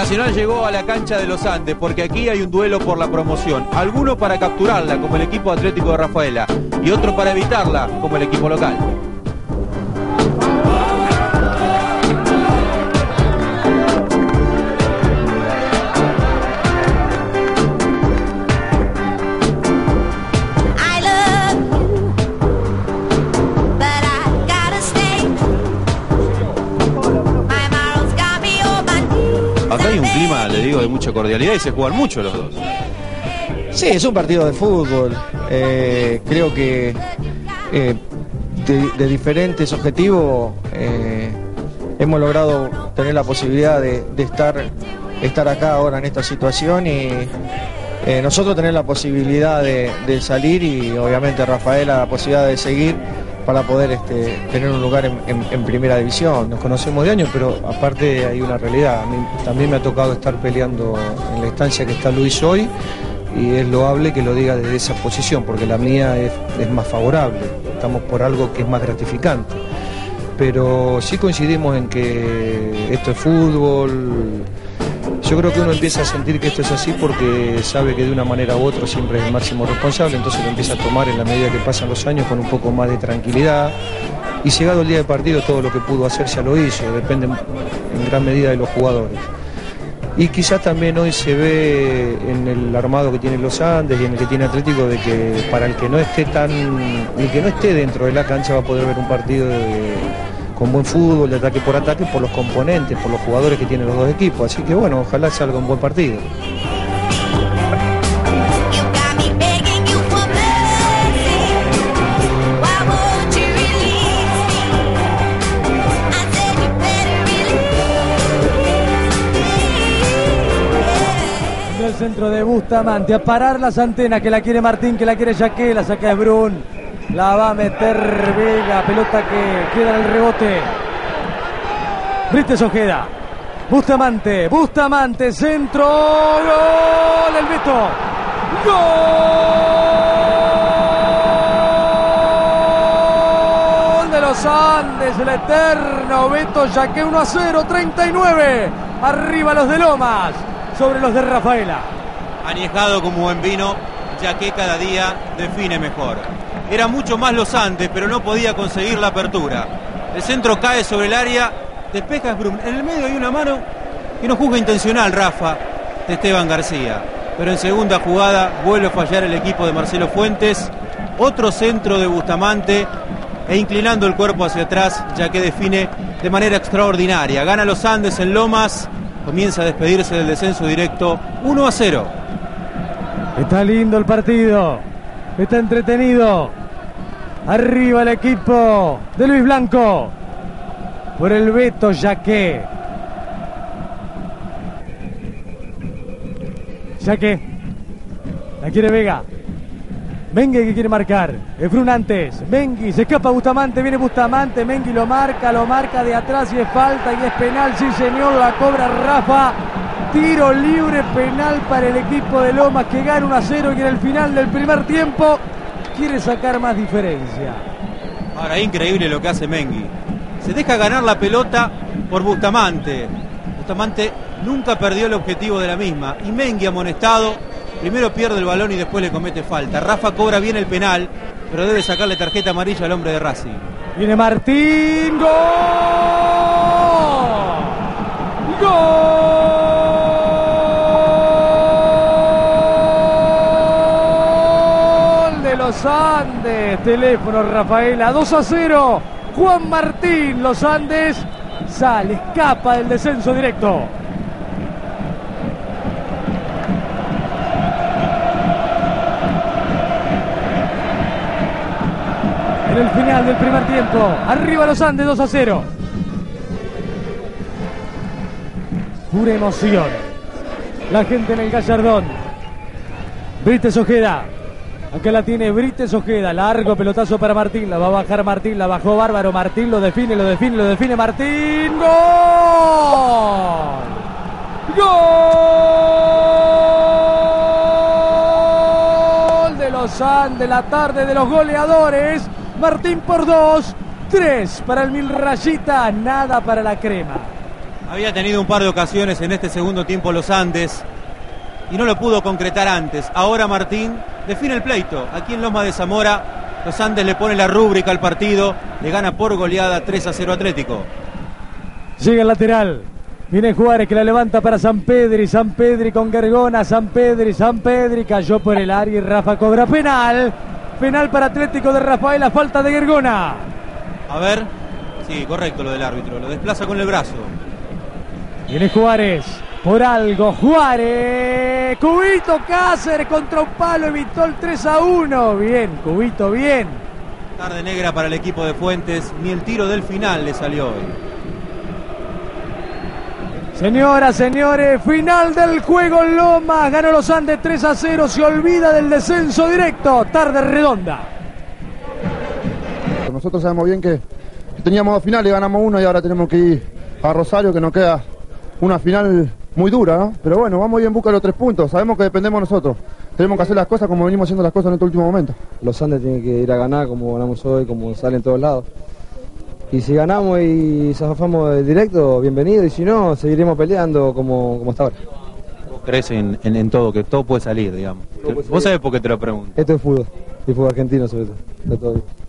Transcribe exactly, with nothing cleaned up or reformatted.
Nacional llegó a la cancha de los Andes porque aquí hay un duelo por la promoción. Alguno para capturarla, como el equipo Atlético de Rafaela, y otro para evitarla, como el equipo local. Acá hay un clima, le digo, de mucha cordialidad y se juegan mucho los dos. Sí, es un partido de fútbol. Eh, creo que eh, de, de diferentes objetivos eh, hemos logrado tener la posibilidad de, de estar, estar acá ahora en esta situación y eh, nosotros tener la posibilidad de, de salir y obviamente Rafaela la posibilidad de seguir para poder este, tener un lugar en, en, en primera división. Nos conocemos de años, pero aparte hay una realidad. A mí también me ha tocado estar peleando en la instancia que está Luis hoy y es loable que lo diga desde esa posición, porque la mía es, es más favorable. Estamos por algo que es más gratificante. Pero sí coincidimos en que esto es fútbol. Yo creo que uno empieza a sentir que esto es así porque sabe que de una manera u otra siempre es el máximo responsable, entonces lo empieza a tomar en la medida que pasan los años con un poco más de tranquilidad. Y llegado el día del partido todo lo que pudo hacer ya lo hizo, depende en gran medida de los jugadores. Y quizás también hoy se ve en el armado que tiene los Andes y en el que tiene Atlético de que para el que no esté tan, el que no esté dentro de la cancha va a poder ver un partido de, con buen fútbol, de ataque por ataque, por los componentes, por los jugadores que tienen los dos equipos. Así que bueno, ojalá salga un buen partido. El centro de Bustamante, a parar las antenas, que la quiere Martín, que la quiere Jaqué, la saca de Brun, la va a meter Vega, pelota que queda en el rebote. Brites Ojeda, Bustamante, Bustamante, centro, gol, el Beto, gol de los Andes, el eterno Beto Jaqué, uno a cero, treinta y nueve, arriba los de Lomas sobre los de Rafaela. Añejado como buen vino, ya que cada día define mejor. Era mucho más los Andes, pero no podía conseguir la apertura. El centro cae sobre el área, despeja Brum. En el medio hay una mano que no juzga intencional, Rafa, de Esteban García. Pero en segunda jugada vuelve a fallar el equipo de Marcelo Fuentes. Otro centro de Bustamante e inclinando el cuerpo hacia atrás, ya que define de manera extraordinaria. Gana los Andes en Lomas. Comienza a despedirse del descenso directo, uno a cero. Está lindo el partido, está entretenido. Arriba el equipo de Luis Blanco por el Beto Jaqué. Jaqué, la quiere Vega. Mengui que quiere marcar, Efrun antes, Mengui, se escapa Bustamante, viene Bustamante, Mengui lo marca, lo marca de atrás y es falta y es penal, sí señor, la cobra Rafa, tiro libre, penal para el equipo de Lomas que gana uno a cero y en el final del primer tiempo quiere sacar más diferencia. Ahora, increíble lo que hace Mengui, se deja ganar la pelota por Bustamante, Bustamante nunca perdió el objetivo de la misma y Mengui amonestado. Primero pierde el balón y después le comete falta. Rafa cobra bien el penal, pero debe sacarle tarjeta amarilla al hombre de Racing. Viene Martín, ¡gol! ¡Gol de los Andes! Teléfono Rafaela, dos a cero. Juan Martín, los Andes sale, escapa del descenso directo. En el final del primer tiempo, arriba los Andes, dos a cero. Pura emoción. La gente en el Gallardón. Brites Ojeda. Acá la tiene Brites Ojeda. Largo pelotazo para Martín. La va a bajar Martín. La bajó bárbaro. Martín lo define, lo define, lo define Martín. ¡Gol! ¡Gol! De los Andes, la tarde de los goleadores. Martín por dos, tres para el Mil Rayita, nada para la crema. Había tenido un par de ocasiones en este segundo tiempo los Andes y no lo pudo concretar antes. Ahora Martín define el pleito. Aquí en Loma de Zamora, los Andes le pone la rúbrica al partido, le gana por goleada tres a cero Atlético. Llega el lateral. Viene Juárez que la levanta para San Pedri. San Pedri con Gergona. San Pedri, San Pedri cayó por el área y Rafa cobra penal. Penal para Atlético de Rafael, la falta de Gergona. A ver, sí, correcto lo del árbitro, lo desplaza con el brazo. Viene Juárez, por algo, Juárez. Cubito Cáceres contra un palo, evitó el tres a uno. Bien, Cubito, bien. Tarde negra para el equipo de Fuentes, ni el tiro del final le salió hoy. Señoras, señores, final del juego en Lomas. Ganó los Andes tres a cero, se olvida del descenso directo. Tarde redonda. Nosotros sabemos bien que teníamos dos finales, ganamos uno y ahora tenemos que ir a Rosario, que nos queda una final muy dura, ¿no? Pero bueno, vamos a ir en busca de los tres puntos. Sabemos que dependemos nosotros. Tenemos que hacer las cosas como venimos haciendo las cosas en este último momento. Los Andes tienen que ir a ganar como ganamos hoy, como sale en todos lados. Y si ganamos y zafamos del directo, bienvenido. Y si no, seguiremos peleando como, como hasta ahora. Vos crees en, en, en todo, que todo puede salir, digamos. Todo puede salir. Vos sabés por qué te lo pregunto. Esto es fútbol. Y fútbol argentino sobre todo. Está todo bien.